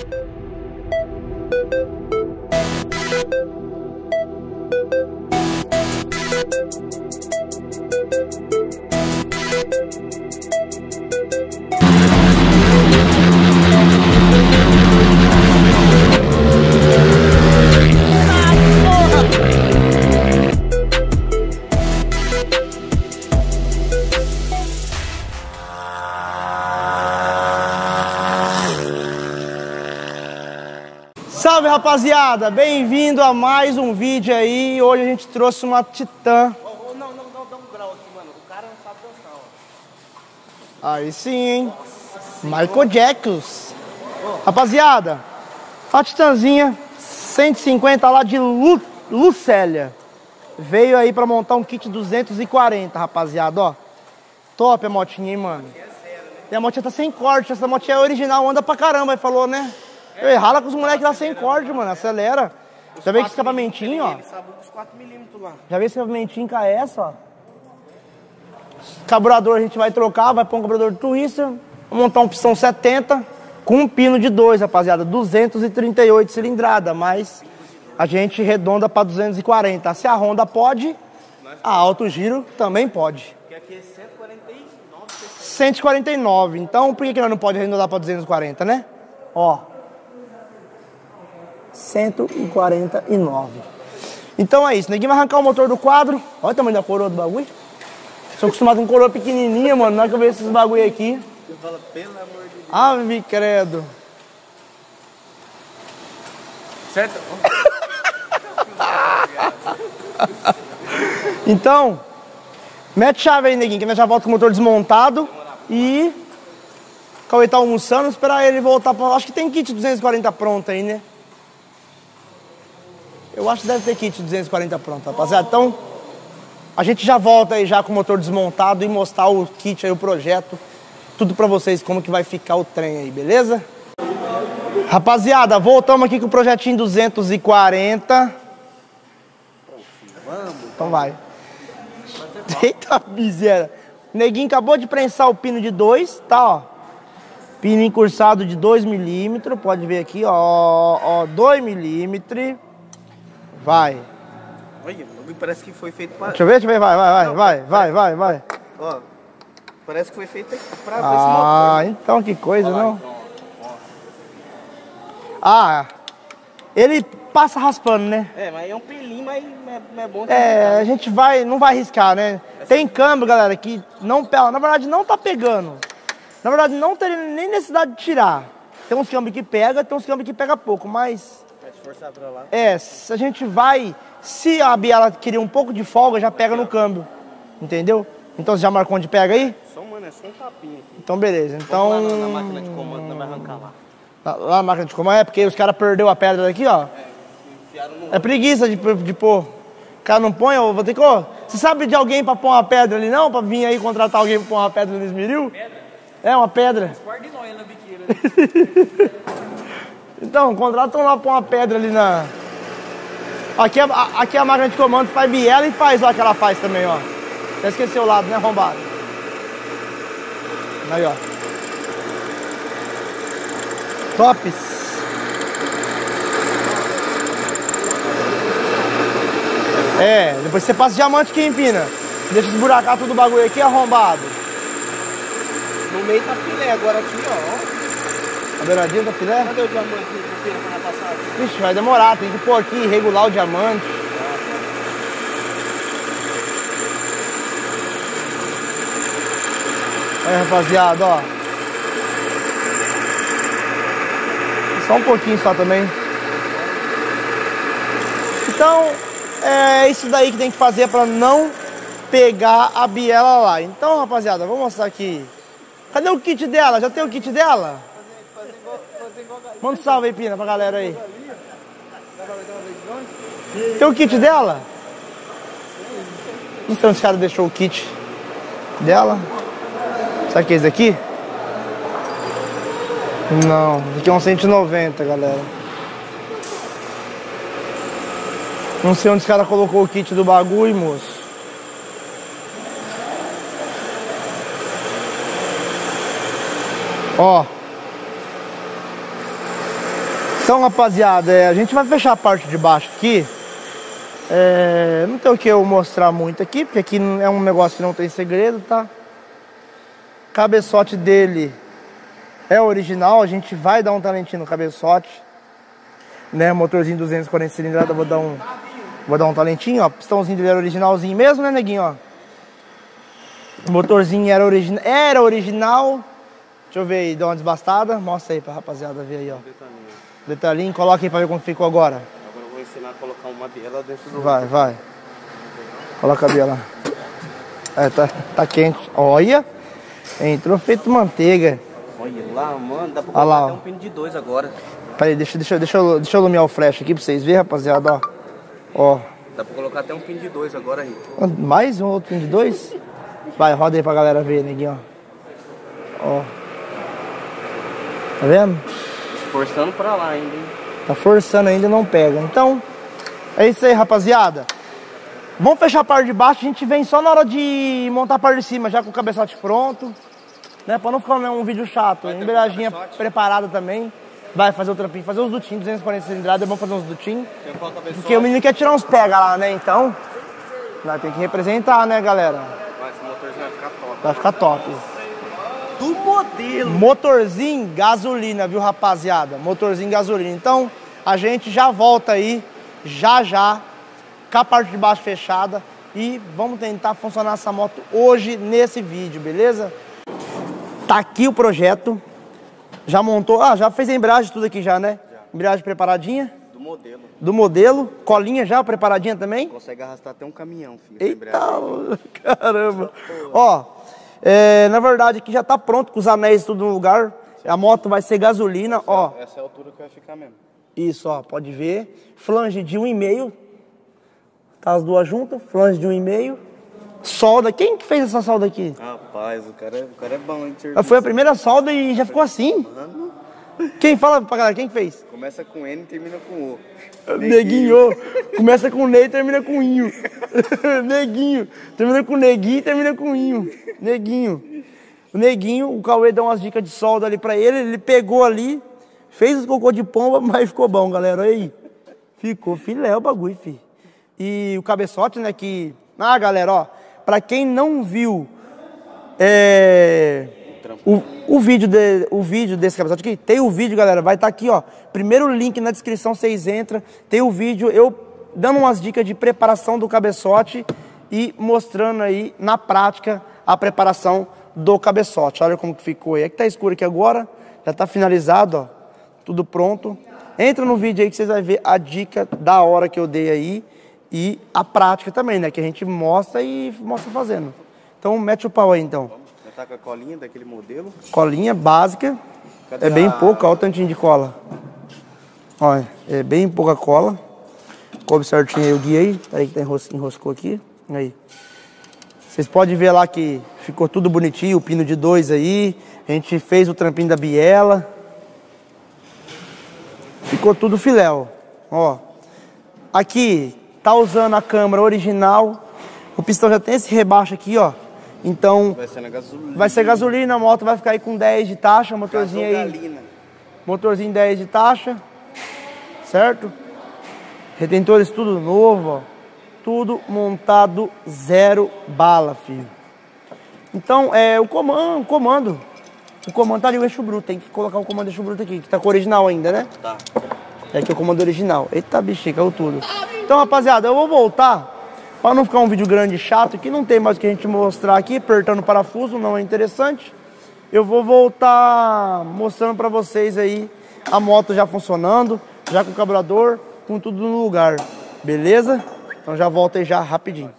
Salve, rapaziada, bem-vindo a mais um vídeo aí. Hoje a gente trouxe uma Titã. Não, dá um grau aqui, mano. O cara não sabe dançar, ó. Aí sim, hein? Michael Jackson. Rapaziada, a Titãzinha 150 lá de Lucélia. Veio aí pra montar um kit 240, rapaziada, ó. Top a motinha, hein, mano? E a motinha tá sem corte, essa motinha é original, anda pra caramba, ele falou, né? Eu rala com os moleques lá sem corte, mano, acelera. Já veio com escapamentinho, ó. Ele sabe os 4mm lá. Já veio esse escapamentinho com essa, ó. Carburador a gente vai trocar, vai pôr um carburador de Twister. Vamos montar um pistão 70 com um pino de 2, rapaziada. 238 cilindrada, mas a gente redonda pra 240. Se a Honda pode, a Alto Giro também pode. Porque aqui é 149. 149. Então, por que nós não pode arredondar pra 240, né? Ó. 149. Então é isso, ninguém vai arrancar o motor do quadro. Olha o tamanho da coroa do bagulho. Sou acostumado com coroa pequenininha, mano. Na hora que eu vejo esses bagulho aqui. Você fala, pelo amor de Deus. Ave credo. Certo? Então, mete chave aí, neguinho, que nós já volta com o motor desmontado. E o Cauê tá almoçando, esperar ele voltar pra... Acho que tem kit 240 pronto aí, né? Eu acho que deve ter kit 240 pronto, rapaziada. Então, a gente já volta aí já com o motor desmontado e mostrar o kit aí, o projeto. Tudo pra vocês, como que vai ficar o trem aí, beleza? Rapaziada, voltamos aqui com o projetinho 240. Vamos. Então vai. Eita miséria. O neguinho acabou de prensar o pino de 2, tá, ó. Pino encursado de 2mm, pode ver aqui, ó, 2mm. Vai. Olha, parece que foi feito pra... Deixa eu ver, vai. Ó, parece que foi feito pra esse Ah, motor. então que coisa, Olha lá, não? então, ó. Ah, ele passa raspando, né? É, mas é um pelinho, mas é bom. É, a gente não vai arriscar, né? Tem câmbio, galera, que não pega, na verdade não tá pegando. Na verdade não teria nem necessidade de tirar. Tem uns câmbios que pega, tem uns câmbios que pega pouco, mas... Vai se forçar pra lá. É, se a gente vai... Se a biela querer um pouco de folga, já pega no câmbio. Entendeu? Então você já marcou onde pega aí? Só, mano, é só um tapinha aqui. Então beleza, então... Vamos lá na máquina de comando, não vai arrancar lá. Lá na máquina de comando, é porque os caras perderam a pedra daqui, ó. Enfiaram no... É preguiça de pôr. O cara não põe, eu vou ter que... Ô, você sabe de alguém pra pôr uma pedra ali não? Pra vir aí contratar alguém pra pôr uma pedra no esmeril? Pedra? É, uma pedra. Guarde nós na biqueira. Então, contratam lá pra uma pedra ali na... Aqui é a máquina de comando faz biela e faz, ó, que ela faz também, ó. Já esqueceu o lado, né, arrombado? Aí, ó. Tops. É, depois você passa diamante aqui, empina. Deixa esburacar tudo o bagulho aqui, arrombado. No meio tá filé, agora aqui, ó. A beiradinha da filé? Cadê o diamante que fez semana passada? Vixe, vai demorar, tem que pôr aqui, regular o diamante. Aí, rapaziada, ó. Só um pouquinho só também. Então, é isso daí que tem que fazer pra não pegar a biela lá. Então, rapaziada, vou mostrar aqui. Cadê o kit dela? Já tem o kit dela? Manda um salve aí, Pina, pra galera aí. Tem o kit dela? Então os caras deixou o kit dela. Sabe o que é esse aqui? Não, esse aqui é um 190, galera. Não sei onde os caras colocou o kit do bagulho, moço. Ó. Então, rapaziada, a gente vai fechar a parte de baixo aqui. Não tem o que eu mostrar muito aqui, porque aqui é um negócio que não tem segredo, tá? Cabeçote dele é original, a gente vai dar um talentinho no cabeçote, né? Motorzinho 240 cilindrada, vou dar um talentinho, ó. Pistãozinho dele era originalzinho mesmo, né, neguinho, ó? O motorzinho era original. Deixa eu ver aí, dá uma desbastada. Mostra aí pra rapaziada ver aí, ó. Detalhinho, coloca aí pra ver como ficou agora. Agora eu vou ensinar a colocar uma biela dentro do... Vai. Coloca a biela. Tá quente. Olha. Entrou feito manteiga. Olha lá, mano. Dá pra Olha lá, colocar até um pino de 2 agora. Peraí, deixa eu iluminar o flash aqui pra vocês verem, rapaziada, ó. Dá pra colocar até um pino de 2 agora aí. Mais um outro pin de 2? Vai, roda aí pra galera ver, neguinho, ó. Tá vendo? Forçando pra lá ainda, hein? Tá forçando ainda, não pega. Então, é isso aí, rapaziada. Vamos fechar a parte de baixo, a gente vem só na hora de montar a parte de cima, já com o cabeçote pronto. Né? Pra não ficar um vídeo chato. Embreagem preparada também. Vai fazer o trampinho, fazer os dutinhos, 240 cilindradas, é bom fazer uns dutinhos. Porque o menino quer tirar uns pega lá, né? Então, vai ter que representar, né, galera? Esse motorzinho vai ficar top. Vai ficar top. Do modelo. Motorzinho gasolina, viu, rapaziada? Motorzinho gasolina. Então, a gente já volta aí, já, com a parte de baixo fechada. E vamos tentar funcionar essa moto hoje nesse vídeo, beleza? Tá aqui o projeto. Já montou, já fez a embreagem tudo aqui já, né? Já. Embreagem preparadinha. Do modelo. Colinha já preparadinha também. Consegue arrastar até um caminhão, filho. Eita, caramba. Ó, na verdade aqui já tá pronto com os anéis tudo no lugar. A moto vai ser gasolina, ó. Essa é a altura que vai ficar mesmo. Isso, ó, pode ver. Flange de 1,5. Tá as duas juntas, flange de 1,5. Solda, quem que fez essa solda aqui? Rapaz, o cara é bom, hein? Foi a primeira solda e já ficou assim? Uhum. Quem fala pra galera, quem fez? Começa com N e termina com O. Neguinho. Começa com Ney e termina com Inho. Neguinho. Termina com Neguinho e termina com Inho. Neguinho. O Neguinho, o Cauê deu umas dicas de solda ali pra ele. Ele pegou ali, fez os cocô de pomba, mas ficou bom, galera. Olha aí. Ficou filé o bagulho, fi. E o cabeçote, né, que... galera, ó. Pra quem não viu o vídeo desse cabeçote aqui, tem o vídeo, galera, vai estar aqui, ó. Primeiro link na descrição, vocês entram. Tem o vídeo, eu dando umas dicas de preparação do cabeçote e mostrando aí na prática a preparação do cabeçote. Olha como que ficou aí. É que tá escuro aqui agora, já tá finalizado, ó. Tudo pronto. Entra no vídeo aí que vocês vão ver a dica da hora que eu dei aí. E a prática também, né? Que a gente mostra e mostra fazendo. Então, mete o pau aí, então. Já tá com a colinha daquele modelo. Colinha básica. Cadê é bem pouca, olha o tantinho de cola. Olha, é bem pouca cola. Coube certinho aí o guia aí. Aí que tá enroscou aqui. Aí. Vocês podem ver lá que ficou tudo bonitinho, o pino de 2 aí. A gente fez o trampinho da biela. Ficou tudo filé, ó. Aqui... Tá usando a câmara original. O pistão já tem esse rebaixo aqui, ó. Então... Vai ser na gasolina. Vai ser gasolina, a moto vai ficar aí com 10 de taxa, motorzinho aí... Gasolina. Motorzinho 10 de taxa. Certo? Retentores tudo novo, ó. Tudo montado 0 bala, filho. Então, o comando. O comando tá ali o eixo bruto. Tem que colocar o comando eixo bruto aqui, que tá com o original ainda, né? Tá. Aqui é o comando original. Eita, bexiga, caiu tudo. Então, rapaziada, eu vou voltar para não ficar um vídeo grande e chato, que não tem mais o que a gente mostrar aqui, apertando o parafuso, não é interessante. Eu vou voltar mostrando para vocês aí a moto já funcionando, já com o carburador, com tudo no lugar. Beleza? Então já volto aí já rapidinho.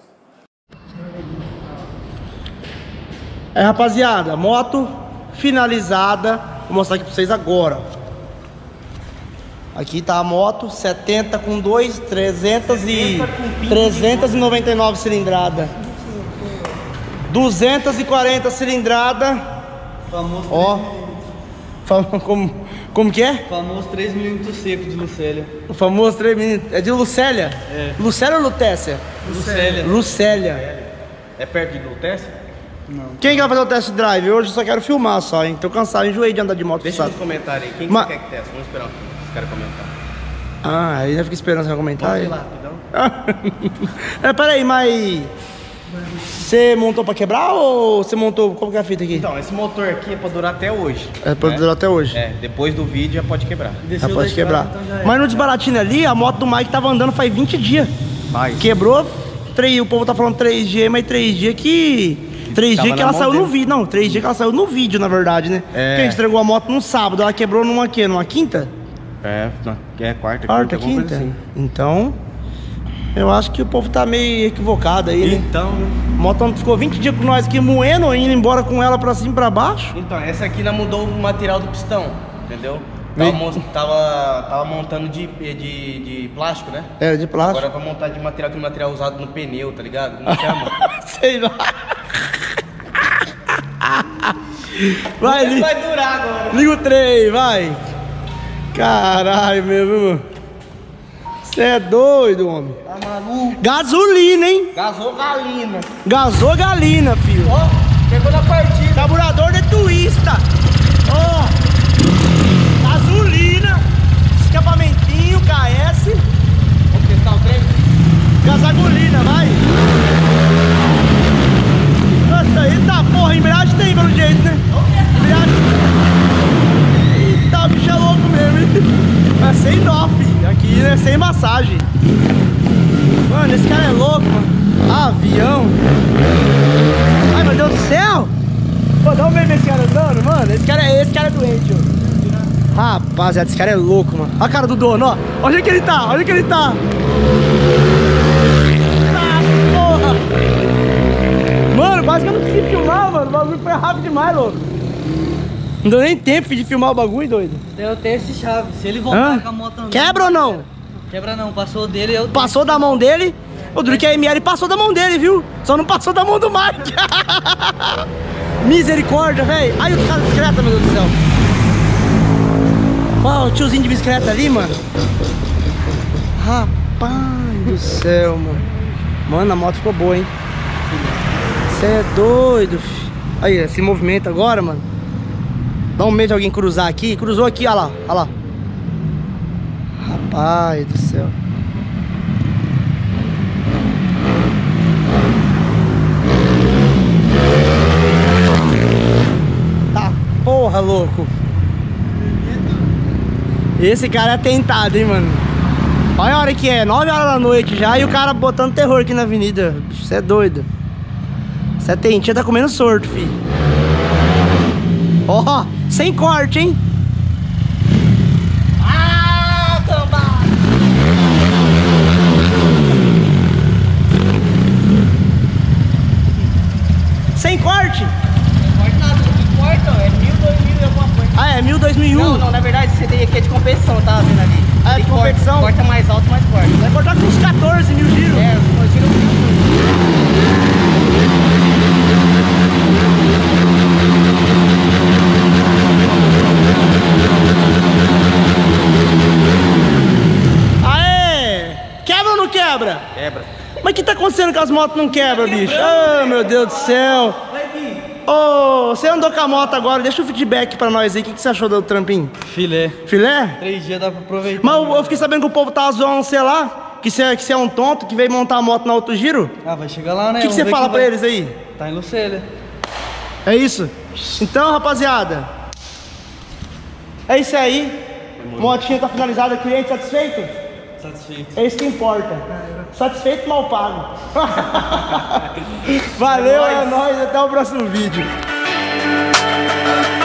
Rapaziada, moto finalizada. Vou mostrar aqui para vocês agora. Aqui tá a moto, 70 com 2, 399 cilindrada. 240 cilindrada. Famoso. Ó. Como que é? Famoso 3 milímetros seco de Lucélia. O famoso 3 milímetros. É de Lucélia? É. Lucélia ou Lutécia? Lucélia. Lucélia. É perto de Lutécia? Não. Quem vai fazer o test drive? Hoje eu só quero filmar só, hein? Tô cansado, enjoei de andar de moto. Deixa nos comentários aí, quem que você quer que teste? Vamos esperar um pouco. os caras comentaram. Ah, ainda fica esperando você comentar. Sei lá, rapidão. Peraí, mas... Você montou pra quebrar ou você montou... Qual que é a fita aqui? Então, esse motor aqui é pra durar até hoje. É pra durar até hoje. É, depois do vídeo já pode quebrar. Já pode quebrar. Mas no desbaratinho ali, a moto do Mike tava andando faz 20 dias. Vai. Quebrou, o povo tá falando 3 dias, mas 3 dias que... 3 dias que ela saiu no vídeo. Não, 3 dias que ela saiu no vídeo, na verdade, né? É. Porque a gente entregou a moto num sábado, ela quebrou numa quê? Numa quinta? É quarta, Quarta, alguma coisa quinta? assim. Então, eu acho que o povo tá meio equivocado aí, né? Então, A moto ficou 20 dias com nós aqui moendo, indo embora com ela pra cima e pra baixo. então, essa aqui não mudou o material do pistão, entendeu? Vem. Tava montando de plástico, né? Era de plástico. Agora vai montar de material, aquele material usado no pneu, tá ligado? Como chama? Sei lá. Vai, Esse vai durar agora. liga o trem, vai. Caralho, meu irmão. Você é doido, homem. Tá maluco? Gasolina, hein? Gasou galina. Gasou galina, filho. Ó, pegou na partida. Carburador de twista. Ó. Gasolina. Escapamentinho, KS. Vamos testar o trem? Gasagolina, vai. Nossa, eita porra, embreagem tem pelo jeito, né? Embreagem. Eita, o bicho é louco mesmo, hein? É sem nó, filho. Aqui é sem massagem. Mano, esse cara é louco, mano. Avião. Ai, meu Deus do céu. Pô, dá um ver esse cara andando, mano. Esse cara é doente, ó. Rapaziada, esse cara é louco, mano. Olha a cara do dono, ó. Olha onde que ele tá, olha que ele tá. Porra. Mano, quase que eu não consegui filmar, mano. O bagulho foi rápido demais, louco. Não deu nem tempo de filmar o bagulho, doido. Eu tenho esse chave. Se ele voltar Hã? com a moto andando, Quebra ou não? Quebra não, passou dele, eu Passou da mão dele. O duro que a ML passou da mão dele, viu? Só não passou da mão do Mike. Misericórdia, velho. Ai, o cara de bicicleta, meu Deus do céu. Ó, o tiozinho de bicicleta ali, mano. Rapaz do céu, mano. Mano, a moto ficou boa, hein? Você é doido, filho. Aí, esse movimento agora, mano. Dá um medo de alguém cruzar aqui. Cruzou aqui, olha lá, olha lá. Rapaz do céu. Tá, porra, louco. Esse cara é tentado, hein, mano. Olha a hora que é, 9 horas da noite já. E o cara botando terror aqui na avenida. Você é doido. Você é tentinha, tá comendo sorto, filho. Ó, sem corte, hein. Ah, cambada! Sem corte. Não importa nada, o que importa é 1.000, 2.000 e alguma coisa. Ah, é 1000, 2001. Não, na verdade esse daí aqui é de competição, tá vendo ali? Ah, é de Ele corta- competição? Corta mais alto, mais forte. Vai cortar com uns 14 mil giros. É, eu tiro Aê! Quebra ou não quebra? Quebra. Mas o que tá acontecendo que as motos não quebram, bicho? Ah, meu Deus do céu. Ô, você andou com a moto agora, deixa o feedback pra nós aí. O que você achou do trampinho? filé. Filé? 3 dias dá pra aproveitar. Mas eu fiquei sabendo que o povo tava zoando você lá, que você é um tonto, que veio montar a moto no outro giro. Ah, vai chegar lá, né? O que você fala pra eles aí? Tá em Lucélia. É isso? Então, rapaziada, é isso aí. Motinha tá finalizada, cliente satisfeito? Satisfeito. É isso que importa. Satisfeito, mal pago. Valeu, é nóis, até o próximo vídeo.